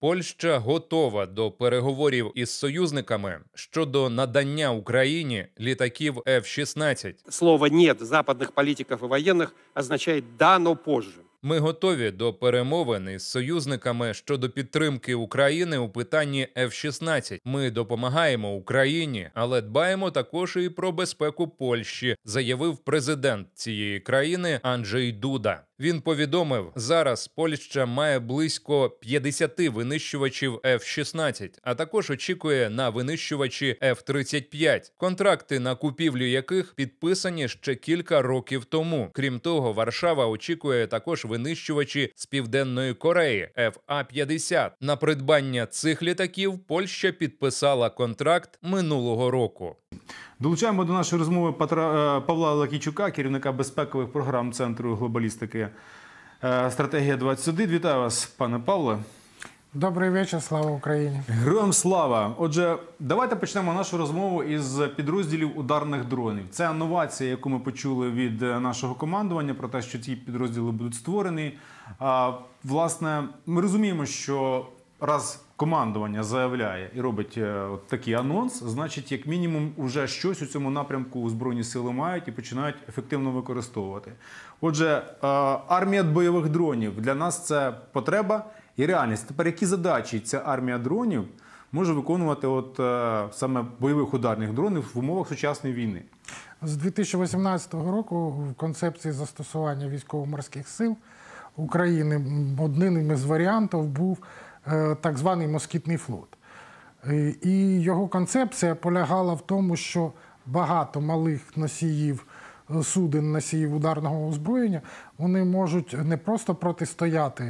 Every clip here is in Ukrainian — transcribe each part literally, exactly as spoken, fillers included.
Польща готова до переговорів із союзниками щодо надання Україні літаків еф шістнадцять. Слово «нет» западных политиков и военных означает «да, но позже». Ми готові до перемовин із союзниками щодо підтримки України у питанні еф шістнадцять. Ми допомагаємо Україні, але дбаємо також і про безпеку Польщі, заявив президент цієї країни Анджей Дуда. Він повідомив, зараз Польща має близько п'ятдесят винищувачів еф шістнадцять, а також очікує на винищувачі еф тридцять п'ять, контракти на купівлю яких підписані ще кілька років тому. Крім того, Варшава очікує також винищувачі з Південної Кореї еф а п'ятдесят. На придбання цих літаків Польща підписала контракт минулого року. Долучаємо до нашої розмови Петра, Павла Лакійчука, керівника безпекових програм Центру глобалістики «Стратегія двадцять один». Вітаю вас, пане Павле. Добрий вечір, слава Україні. Героям слава. Отже, давайте почнемо нашу розмову із підрозділів ударних дронів. Це новація, яку ми почули від нашого командування, про те, що ці підрозділи будуть створені. А, власне, ми розуміємо, що раз командування заявляє і робить от такий анонс, значить, як мінімум, вже щось у цьому напрямку Збройні сили мають і починають ефективно використовувати. Отже, армія бойових дронів для нас це потреба і реальність. Тепер які задачі ця армія дронів може виконувати от саме бойових ударних дронів в умовах сучасної війни? З дві тисячі вісімнадцятого року в концепції застосування військово-морських сил України одним із варіантів був так званий москітний флот. І його концепція полягала в тому, що багато малих носіїв, суден носіїв ударного озброєння, вони можуть не просто протистояти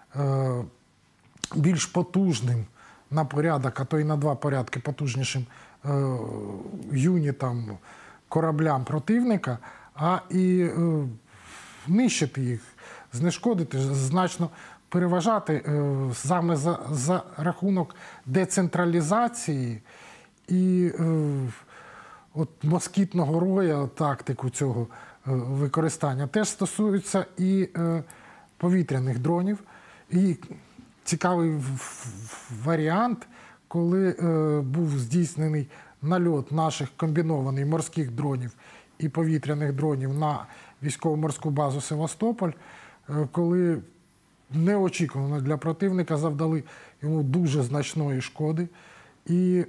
більш потужним на порядок, а то й на два порядки потужнішим юнітам, кораблям противника, а і нищити їх, знешкодити, значно переважати саме за, за рахунок децентралізації і е, от москітного роя, тактику цього е, використання. Теж стосується і е, повітряних дронів. І цікавий варіант, коли е, був здійснений нальот наших комбінованих морських дронів і повітряних дронів на військово-морську базу Севастополь, е, коли неочікувано для противника завдали йому дуже значної шкоди. І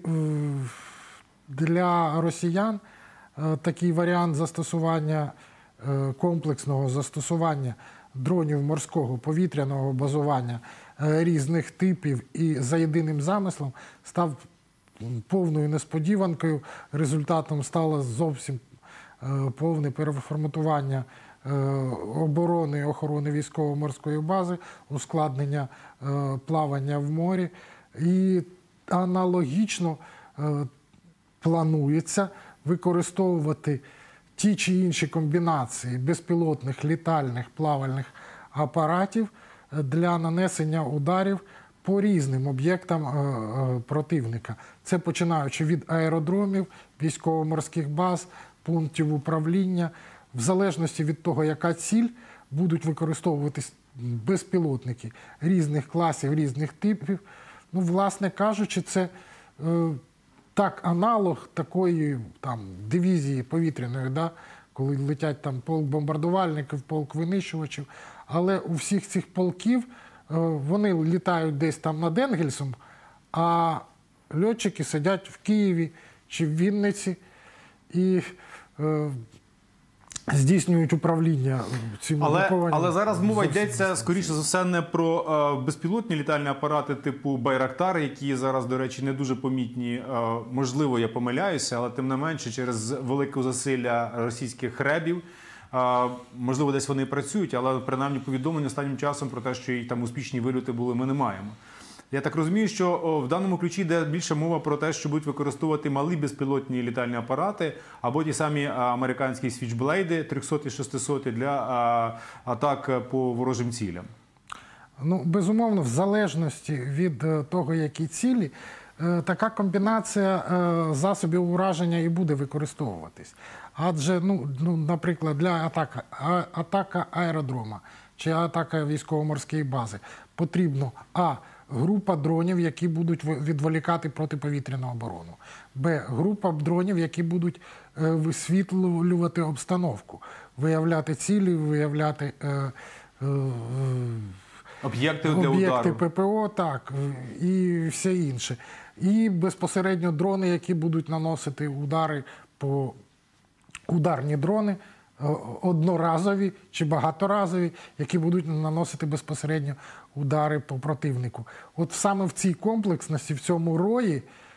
для росіян такий варіант застосування, комплексного застосування дронів морського повітряного базування різних типів і за єдиним замислом став повною несподіванкою. Результатом стало зовсім повне переформатування оборони і охорони військово-морської бази, ускладнення плавання в морі. І аналогічно планується використовувати ті чи інші комбінації безпілотних літальних плавальних апаратів для нанесення ударів по різним об'єктам противника. Це починаючи від аеродромів, військово-морських баз, пунктів управління. В залежності від того, яка ціль, будуть використовуватись безпілотники різних класів, різних типів. Ну, власне кажучи, це е, так аналог такої там, дивізії повітряної, да? Коли летять там полк бомбардувальників, полк винищувачів. Але у всіх цих полків е, вони літають десь там над Енгельсом, а льотчики сидять в Києві чи в Вінниці і е, здійснюють управління цим але, але зараз мова йдеться, скоріше за все, не про е, безпілотні літальні апарати типу «Байрактар», які зараз, до речі, не дуже помітні. Е, можливо, я помиляюся, але тим не менше, через велике засилля російських ребів, е, можливо, десь вони працюють, але принаймні повідомлення останнім часом про те, що і там успішні вильоти були, ми не маємо. Я так розумію, що в даному ключі йде більше мова про те, що будуть використовувати малі безпілотні літальні апарати або ті самі американські свічблейди трьохсоті, шестисоті для атак по ворожим цілям. Ну, безумовно, в залежності від того, які цілі, така комбінація засобів ураження і буде використовуватись. Адже, ну, ну наприклад, для атаки, атака аеродрома чи атака військово-морської бази потрібно, а, група дронів, які будуть відволікати протиповітряну оборону. Б. Група дронів, які будуть висвітлювати обстановку, виявляти цілі, виявляти е, е, об'єкти для об'єкти удару. ППО, так, і все інше. І безпосередньо дрони, які будуть наносити удари по ударні дрони, одноразові чи багаторазові, які будуть наносити безпосередньо удари по противнику. От саме в цій комплексності, в цьому рої,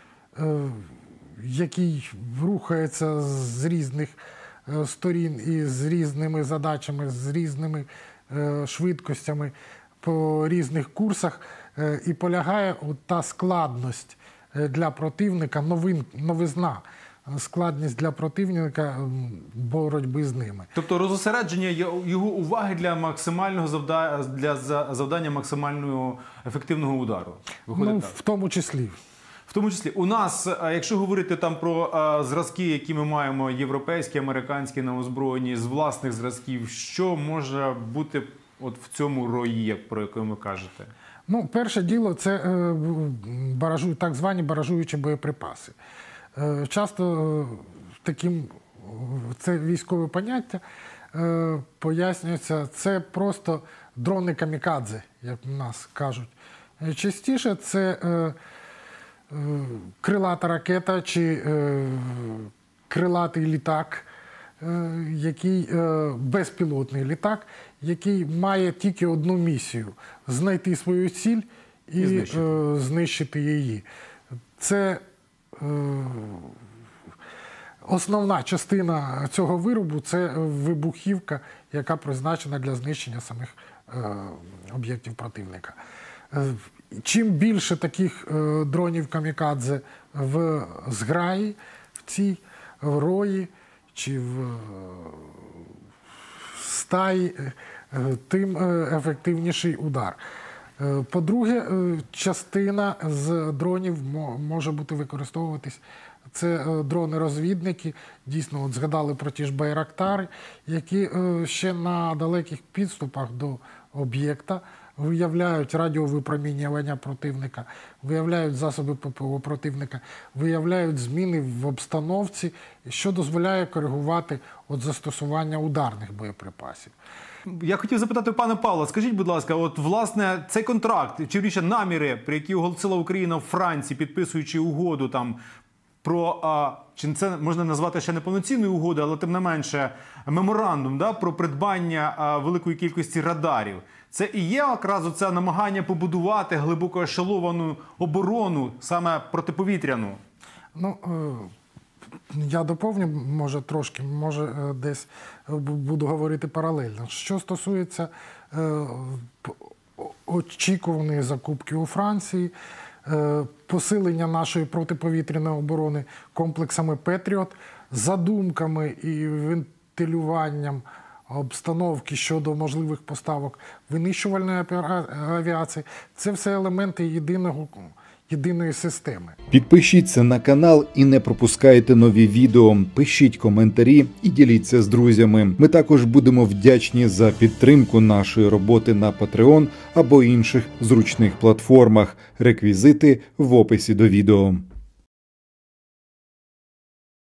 який рухається з різних сторін і з різними задачами, з різними швидкостями, по різних курсах, і полягає от та складність для противника, новин, новизна, складність для противника боротьби з ними. Тобто розосередження його уваги для максимального завдання, для завдання максимального ефективного удару. Виходить Ну, так? в тому числі. В тому числі у нас, якщо говорити там про а, зразки, які ми маємо, європейські, американські на озброєнні, з власних зразків, що може бути от в цьому рої, про який ви кажете? Ну, перше діло – це е, баражу, так звані баражуючі боєприпаси. Е, часто е, таким, це військове поняття, е, пояснюється, це просто дрони камікадзе, як в нас кажуть. Частіше це е, е, крилата ракета чи е, крилатий літак, е, який, е, безпілотний літак, який має тільки одну місію – знайти свою ціль і, і знищити. Е, знищити її. Це е, основна частина цього виробу – це вибухівка, яка призначена для знищення самих е, об'єктів противника. Е, чим більше таких е, дронів камікадзе в зграї, в цій в рої чи в стаї, тим ефективніший удар. По-друге, частина з дронів може бути використовуватись. Це дрони-розвідники, дійсно, от згадали про ті ж байрактари, які ще на далеких підступах до об'єкта виявляють радіовипромінювання противника, виявляють засоби ППО противника, виявляють зміни в обстановці, що дозволяє коригувати от застосування ударних боєприпасів. Я хотів запитати пана Павла, скажіть, будь ласка, от власне цей контракт, чи більше наміри, при які оголосила Україна в Франції, підписуючи угоду там про, а, чи це можна назвати ще не повноцінною угодою, але тим не менше меморандум, да, про придбання а, великої кількості радарів. Це і є якраз оце намагання побудувати глибоко ешеловану оборону, саме протиповітряну? Ну, я доповню, може, трошки, може, десь буду говорити паралельно. Що стосується е, очікуваної закупки у Франції, е, посилення нашої протиповітряної оборони комплексами «Петріот», задумками і вентилюванням обстановки щодо можливих поставок винищувальної авіації, це все елементи єдиного єдиної системи. Підпишіться на канал і не пропускайте нові відео. Пишіть коментарі і діліться з друзями. Ми також будемо вдячні за підтримку нашої роботи на Patreon або інших зручних платформах. Реквізити в описі до відео.